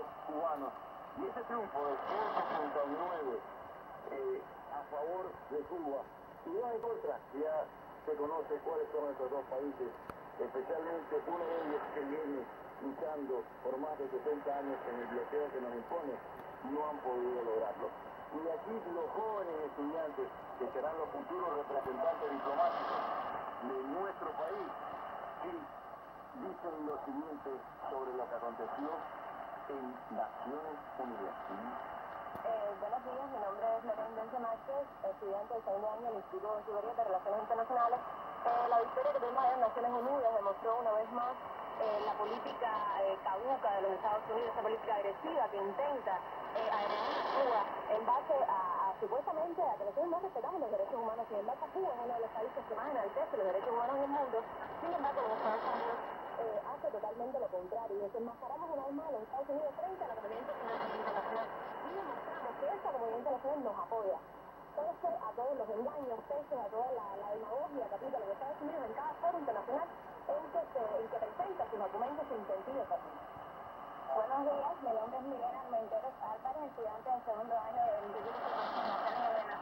los cubanos. Y ese triunfo de 169 a favor de Cuba y dos en contra, ya se conoce cuáles son estos dos países, especialmente uno de ellos que viene luchando por más de 70 años en el bloqueo que nos impone, no han podido lograrlo. Y aquí los jóvenes estudiantes, que serán los futuros representantes diplomáticos de nuestro país, y dicen lo siguiente sobre lo que aconteció en Naciones Unidas. Buenos días, mi nombre es Lorena Dense Márquez, estudiante del segundo año del Instituto Superior de Relaciones Internacionales. La victoria que tuvimos en Naciones Unidas demostró una vez más la política caduca de los Estados Unidos, esa política agresiva que intenta agredir a Cuba en base a supuestamente a que nosotros no respetamos los derechos humanos. Sin embargo, Cuba es uno de los países que más enaltece los derechos humanos en el mundo. Sin embargo, los Estados Unidos hace totalmente lo contrario, y desenmascaramos una vez más a los Estados Unidos frente a la comunidad internacional y demostramos que esta comunidad internacional nos apoya. Pese a todos los engaños, pese a toda la demagogia que aplica los Estados Unidos en cada foro internacional en que presenta sus argumentos sin sentido común. Buenos días, mi nombre es Milena Armenteros Álvarez, estudiante del segundo año del Instituto de Relaciones Internacionales.